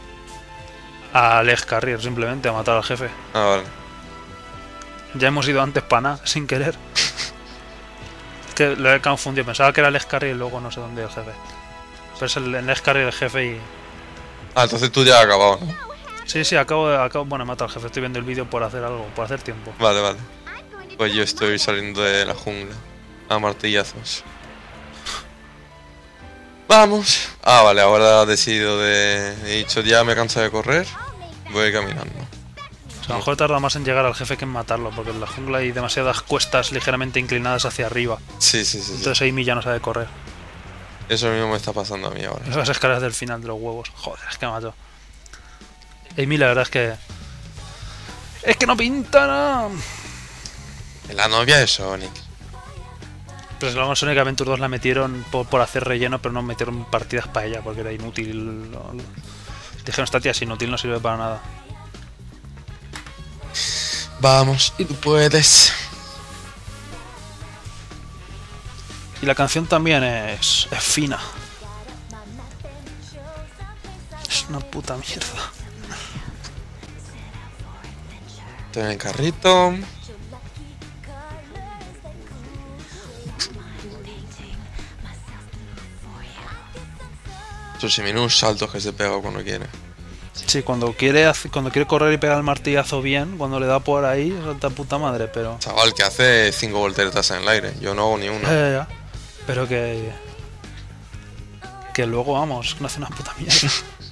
A Les Carrier, simplemente, a matar al jefe. Ah, vale. Ya hemos ido antes para nada, sin querer. Es que lo he confundido, pensaba que era Les Carrier y luego no sé dónde el jefe. Pero es el Les Carrier el jefe y. Ah, entonces tú ya has acabado, ¿no? Sí, sí, acabo de. Acabo, bueno, he matado al jefe, estoy viendo el vídeo por hacer algo, por hacer tiempo. Vale, vale. Pues yo estoy saliendo de la jungla. A martillazos. Vamos. Ah, vale, ahora he decidido de... He dicho, ya me canso de correr. Voy caminando. O sea, a lo mejor tarda más en llegar al jefe que en matarlo, porque en la jungla hay demasiadas cuestas ligeramente inclinadas hacia arriba. Sí, sí, sí, sí. Entonces Amy ya no sabe correr. Eso mismo me está pasando a mí ahora. Esas escaleras del final de los huevos. Joder, es que me mato. Amy la verdad es que... ¡Es que no pinta nada! La novia de Sonic. Pero es que luego en Sonic Adventure dos la metieron por, por hacer relleno, pero no metieron partidas para ella, porque era inútil. Lo- lo- Dijeron, esta tía es inútil, no sirve para nada. Vamos, y tú puedes. Y la canción también es, es fina. Es una puta mierda. Estoy en el carrito. Esos minus saltos que se pega cuando quiere. Sí, cuando quiere, hace- cuando quiere correr y pegar el martillazo bien, cuando le da por ahí, es otra puta madre, pero... Chaval, que hace cinco volteretas en el aire. Yo no hago ni Ya, una. ya, ya. Pero que... Que luego, vamos, no hace una puta mierda.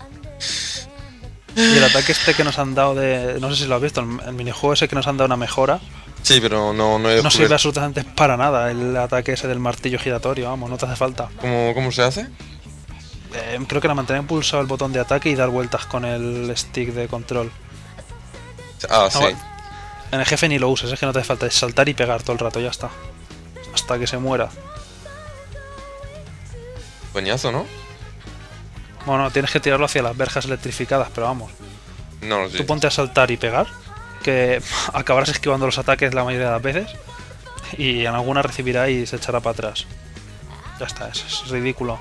Y el ataque este que nos han dado de... No sé si lo has visto, el, el minijuego ese que nos han dado una mejora. Sí, pero no, no he No sirve descubierto. absolutamente para nada el ataque ese del martillo giratorio, vamos, no te hace falta. ¿Cómo, ¿Cómo se hace? Eh, creo que era mantener pulsado el botón de ataque y dar vueltas con el stick de control. Ah, sí. bueno. En el jefe ni lo uses, es que no te hace falta, es saltar y pegar todo el rato, ya está. Hasta que se muera. Coñazo, ¿no? Bueno, tienes que tirarlo hacia las verjas electrificadas, pero vamos. No, sí. Tú ponte a saltar y pegar, que acabarás esquivando los ataques la mayoría de las veces. Y en alguna recibirá y se echará para atrás. Ya está, es, es ridículo.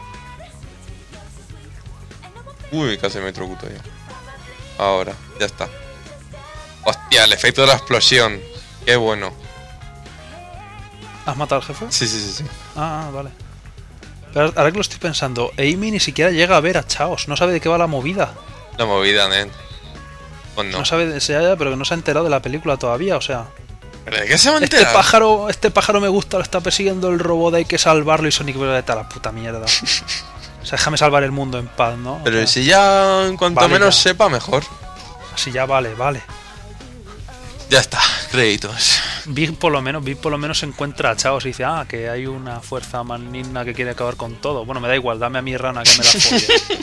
Uy, casi me trocuto yo. Ahora, ya está. Hostia, el efecto de la explosión. Qué bueno. ¿Has matado al jefe? Sí, sí, sí, sí. Ah, vale. Pero ahora que lo estoy pensando, Amy ni siquiera llega a ver a Chaos, no sabe de qué va la movida. La movida, nen. Pues no. No sabe de se haya, pero que no se ha enterado de la película todavía, o sea. ¿Pero de qué se va a Este enterar? pájaro, este pájaro me gusta, lo está persiguiendo el robot, hay que salvarlo y Sonic vete a la puta mierda. O sea, déjame salvar el mundo en paz, ¿no? O Pero sea, si ya en cuanto Vale, menos ya. sepa, mejor. así ya vale, vale. Ya está, créditos. Big por lo menos, Big por lo menos se encuentra a Chaos y dice, ah, que hay una fuerza maligna que quiere acabar con todo. Bueno, me da igual, dame a mi rana que me la folle.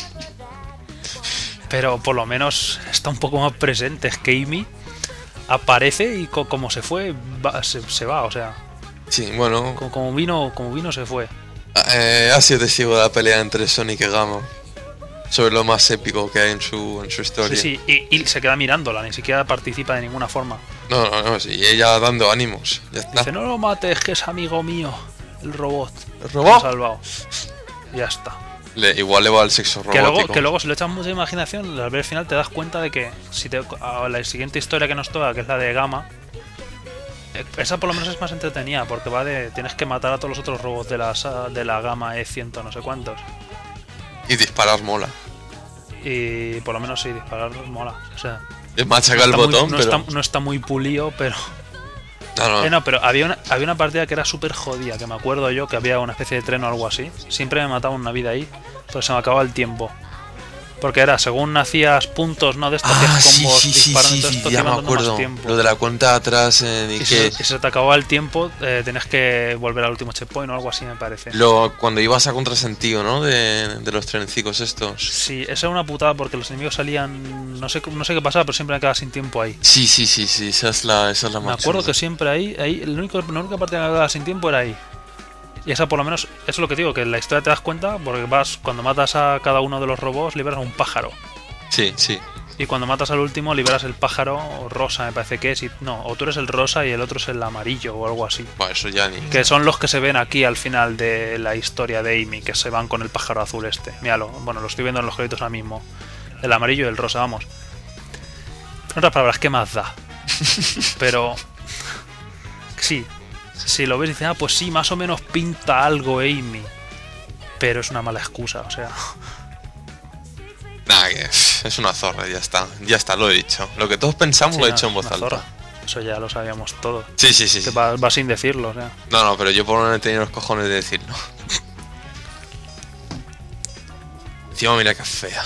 Pero por lo menos está un poco más presente. Es que Amy aparece y co- como se fue, va- se, se va, o sea, Sí, bueno, como, como vino, como vino se fue. eh, ha sido testigo de la pelea entre Sonic y Gamma. Sobre lo más épico que hay en su, en su historia. Sí, sí, y, y se queda mirándola, ni siquiera participa de ninguna forma. No, no, no, sí, y ella dando ánimos. Ya está. Dice, no lo mates, que es amigo mío, el robot. ¿El Lo ha robot? salvado. Ya está. Le- igual le va al sexo Que robótico. luego, que luego si le echas mucha imaginación, al ver el final te das cuenta de que si te, a la siguiente historia que nos toca, que es la de Gamma, eh, esa por lo menos es más entretenida, porque va de tienes que matar a todos los otros robots de la, sa- de la Gamma E cien no sé cuántos. Y disparar mola. Y por lo menos sí, disparar mola. O sea, Es machacar el está muy- botón, no, pero. está, no está muy pulido, pero... No, no. Eh, no, pero había una, había una partida que era súper jodida, que me acuerdo yo, que había una especie de tren o algo así. Siempre me mataba una vida ahí, pero se me acababa el tiempo. Porque era, según hacías puntos, ¿no? De estos Ah, hacías sí, combos sí, sí, disparando sí, y todo sí, esto, ya te me iban dando más acuerdo. tiempo. Lo de la cuenta atrás eh, y Y que si, si se te acababa el tiempo, eh, tenías que volver al último checkpoint o algo así, me parece. lo, cuando ibas a contrasentido, ¿no? De, de los trencicos estos. Sí, eso era una putada porque los enemigos salían... No sé, no sé qué pasaba, pero siempre me quedaba sin tiempo ahí. Sí, sí, sí, sí, esa es la, esa es la Me más acuerdo chunga. que siempre ahí, ahí el único, la única parte que me quedaba sin tiempo era ahí. Y esa por lo menos, eso es lo que digo, que en la historia te das cuenta, porque vas, cuando matas a cada uno de los robots, liberas a un pájaro. Sí, sí. Y cuando matas al último, liberas el pájaro rosa, me parece que es. Y, no, o tú eres el rosa y el otro es el amarillo o algo así. Bueno, eso ya ni. Que son los que se ven aquí al final de la historia de Amy, que se van con el pájaro azul este. Míralo, bueno, lo estoy viendo en los créditos ahora mismo. El amarillo y el rosa, vamos. En otras palabras, ¿qué más da? Pero... Sí, si lo ves y dices, ah, pues sí, más o menos pinta algo Amy. Pero es una mala excusa, o sea... Nada, que es una zorra, ya está. Ya está, lo he dicho. Lo que todos pensamos Sí, lo he no, dicho en voz una alta. zorra. Eso ya lo sabíamos todo. Sí, sí, sí. Que sí. va, va sin decirlo, o sea... No, no, pero yo por lo menos he tenido los cojones de decirlo. Encima mira qué fea.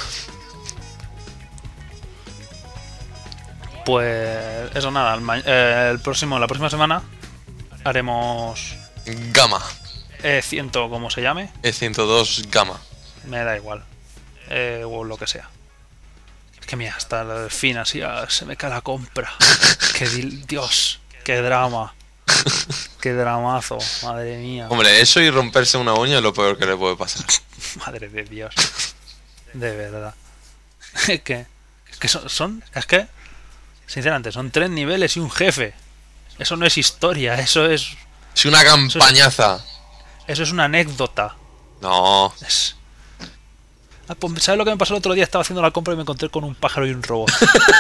Pues eso nada, el, ma- eh, el próximo, la próxima semana haremos Gamma. E cien, como se llame, E ciento dos Gamma. me da igual, eh, o lo que sea. Es que mira, hasta el fin así, ah, se me cae la compra. Que dil- Dios, qué drama, qué dramazo, madre mía, Hombre, eso y romperse una uña es lo peor que le puede pasar. madre de Dios, de verdad. Es que, es que son, son, es que, sinceramente, son tres niveles y un jefe. Eso no es historia, eso es... Es una campañaza. Eso es una anécdota. No. Es... Ah, pues, ¿sabes lo que me pasó el otro día? Estaba haciendo la compra y me encontré con un pájaro y un robot.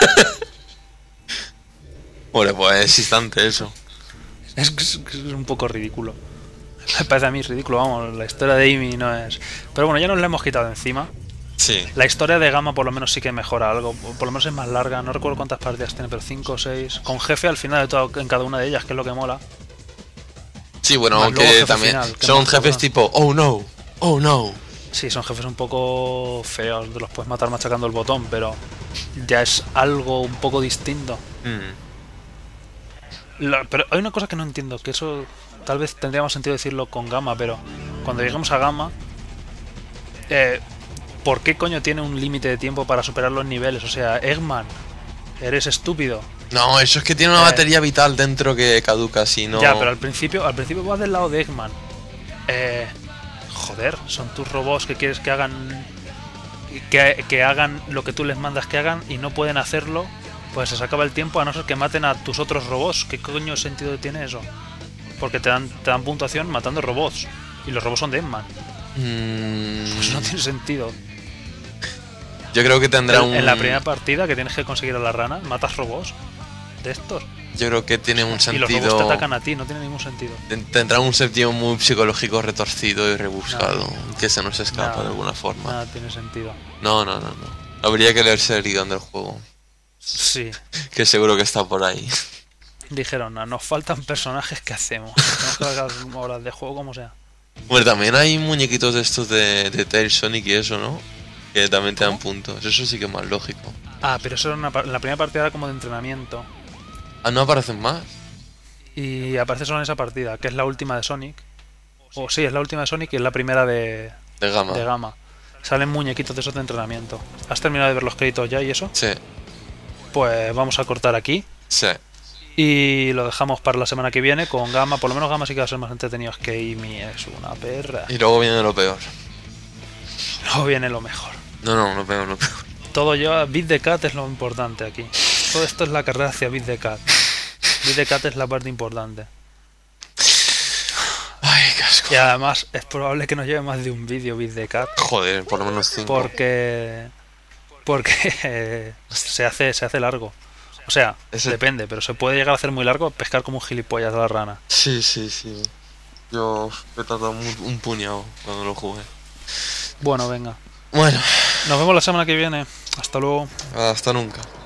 Hombre, pues es instante eso. Es, es- es un poco ridículo. Me parece a mí ridículo, vamos. La historia de Amy no es... Pero bueno, ya nos la hemos quitado de encima. Sí. La historia de Gamma por lo menos sí que mejora algo. Por lo menos es más larga. No recuerdo cuántas partidas tiene, pero cinco o seis. Con jefe al final de todo, en cada una de ellas, que es lo que mola. Sí, bueno, Más luego aunque jefe también final, que son más jefes cabrón. tipo, oh no, oh no. Sí, son jefes un poco feos. Los puedes matar machacando el botón, pero ya es algo un poco distinto. Mm. La- pero hay una cosa que no entiendo, que eso tal vez tendría más sentido decirlo con Gamma, pero cuando lleguemos a Gamma, eh, ¿por qué coño tiene un límite de tiempo para superar los niveles? O sea, Eggman, eres estúpido. No, eso es que tiene una Eh. batería vital dentro que caduca si no. Ya, pero al principio, al principio vas del lado de Eggman. Eh, joder, son tus robots que quieres que hagan que, que hagan lo que tú les mandas que hagan y no pueden hacerlo, pues se les acaba el tiempo a no ser que maten a tus otros robots. ¿Qué coño sentido tiene eso? Porque te dan, te dan puntuación matando robots. Y los robos son de Emman. Mm, Pues no tiene sentido. yo creo que tendrá En, un. en la primera partida que tienes que conseguir a la rana, matas robos de estos. Yo creo que tiene un Y los robos te sentido. atacan a ti, no tiene ningún sentido. ten- Tendrá un sentido muy psicológico retorcido y rebuscado. Nada. Que se nos escapa Nada. de alguna forma. Nada tiene sentido. No, no, no, no. Habría que leerse el guión del juego. Sí. Que seguro que está por ahí. Dijeron, "Ah, nos faltan personajes, ¿qué hacemos? Tenemos que largar horas de juego como sea". Bueno, también hay muñequitos de estos de, de Tails, Sonic y eso, ¿no? Que también te dan ¿Cómo? puntos. Eso sí que es más lógico. Ah, pero eso era una, par- la primera partida era como de entrenamiento. Ah, ¿no aparecen más? Y aparece solo en esa partida, que es la última de Sonic. O sí, es la última de Sonic y es la primera de, De gama. de Gama. Salen muñequitos de esos de entrenamiento. ¿Has terminado de ver los créditos ya y eso? Sí, Pues vamos a cortar aquí. sí. Y lo dejamos para la semana que viene con Gama. Por lo menos Gama sí que va a ser más entretenido. Es que Amy es una perra. Y luego viene lo peor. Luego viene lo mejor. No, no, lo peor, lo peor. Todo lleva. Beat the Cat es lo importante aquí. Todo esto es la carrera hacia Beat the Cat. Beat the Cat es la parte importante. Ay, qué asco. Y además es probable que nos lleve más de un vídeo Beat the Cat. Joder, por lo menos cinco. Porque. Porque eh, se hace, se hace largo. O sea, Ese- depende, pero se puede llegar a hacer muy largo, pescar como un gilipollas a la rana. Sí, sí, sí. Yo he tardado un, un puñado cuando lo jugué. Bueno, venga. Bueno, Nos vemos la semana que viene. Hasta luego. hasta nunca.